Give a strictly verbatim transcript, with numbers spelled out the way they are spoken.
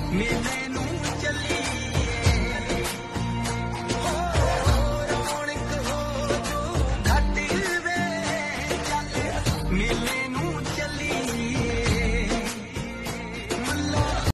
मेले नू चलीए हो रौनक हो जो घट वे चल मेले